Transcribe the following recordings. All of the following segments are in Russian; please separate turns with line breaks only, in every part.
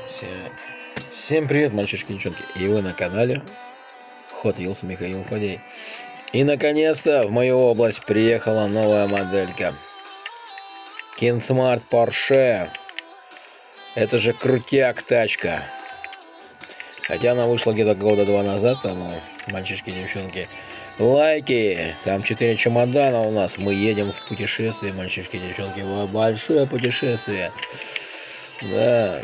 Все- Всем привет, мальчишки и девчонки. И вы на канале Hot Wheels Михаил Фадей. И наконец-то в мою область приехала новая моделька. Kinsmart Porsche. Это же крутяк тачка. Хотя она вышла где-то года 2 назад, там, мальчишки и девчонки. Лайки! Там 4 чемодана у нас. Мы едем в путешествие, мальчишки и девчонки. В большое путешествие. Да.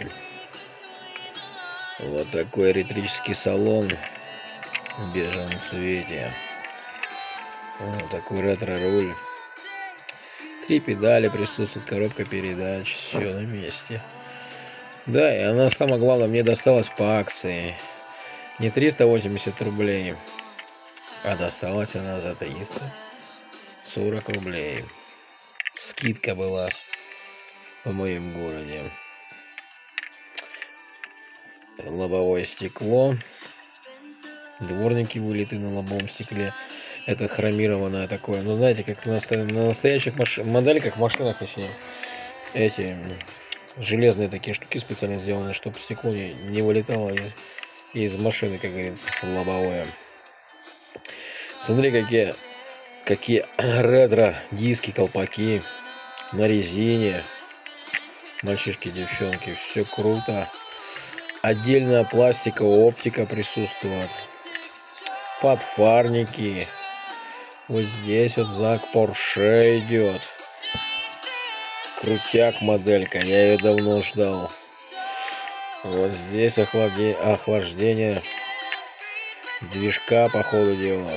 Вот такой электрический салон в бежевом цвете. Вот такой ретро-руль. 3 педали присутствует, коробка передач. Все на месте. Да, и она, самое главное, мне досталась по акции. Не 380 рублей, а досталась она за 340 рублей. Скидка была в моем городе. Лобовое стекло. Дворники вылиты на лобовом стекле. Это хромированное такое. Ну, знаете, как на настоящих модельках, машинах, точнее. Эти железные такие штуки специально сделаны, чтобы стекло не вылетало из машины, как говорится, лобовое. Смотри, какие ретро диски, колпаки на резине. Мальчишки, девчонки, все круто. Отдельная пластиковая оптика присутствует. Подфарники. Вот здесь вот знак Porsche идет. Крутяк моделька. Я ее давно ждал. Вот здесь охлаждение движка, по ходу дела.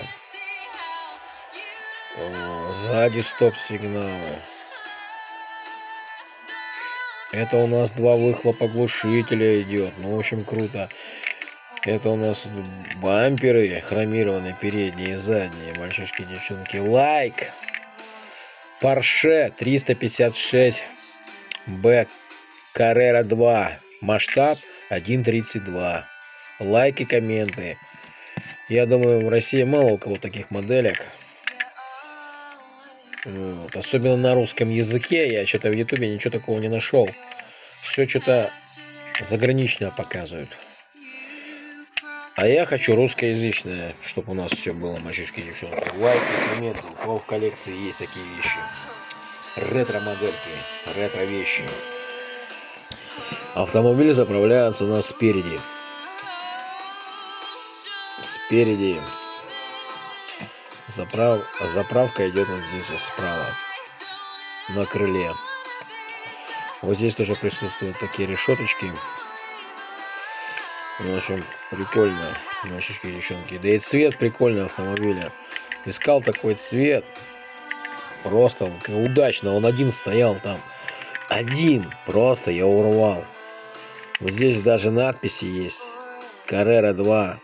Сзади стоп-сигналы. Это у нас 2 выхлопа глушителя идет. Ну, в общем, круто. Это у нас бамперы хромированные, передние и задние. Мальчишки, девчонки. Лайк! Porsche 356 B Carrera 2. Масштаб 1.32. Лайки, комменты. Я думаю, в России мало у кого таких моделек. Вот. Особенно на русском языке. Я что-то в Ютубе ничего такого не нашел. Все что-то заграничное показывают. А я хочу русскоязычное, чтобы у нас все было, мальчишки и девчонки. Лайки, комменты. У кого в коллекции есть такие вещи. Ретро-модельки, ретро-вещи. Автомобиль заправляется у нас спереди. Спереди. Заправка идет вот здесь вот справа. На крыле. Вот здесь тоже присутствуют такие решеточки. В общем, прикольно, мальчишки и девчонки. Да и цвет прикольный автомобиля. Искал такой цвет. Просто удачно. Он один стоял там. Один. Просто я урвал. Вот здесь даже надписи есть. Carrera 2.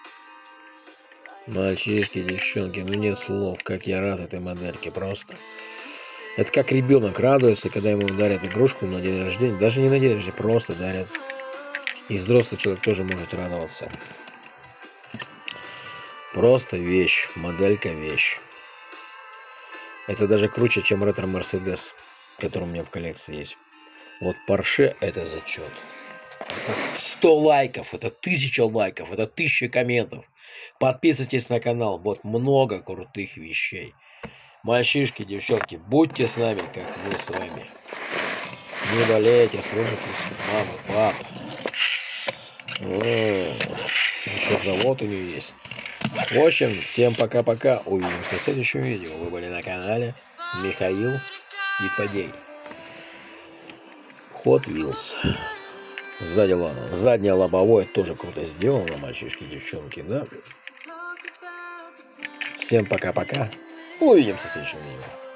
Мальчишки, девчонки, ну нет слов, как я рад этой модельке, просто. Это как ребенок радуется, когда ему дарят игрушку на день рождения. Даже не на день рождения, просто дарят. И взрослый человек тоже может радоваться. Просто вещь, моделька вещь. Это даже круче, чем ретро-мерседес, который у меня в коллекции есть. Вот Porsche — это зачет. 100 лайков, это 1000 лайков, это 1000 комментов. Подписывайтесь на канал, вот много крутых вещей. Мальчишки, девчонки, будьте с нами, как мы с вами. Не болейте, слушайтесь мамы, пап. Еще завод у нее есть. В общем, всем пока-пока. Увидимся в следующем видео. Вы были на канале Михаил и Фадей. Hot Wheels. Заднее лобовое тоже круто сделано, мальчишки, девчонки, да? Всем пока-пока. Увидимся в следующем видео.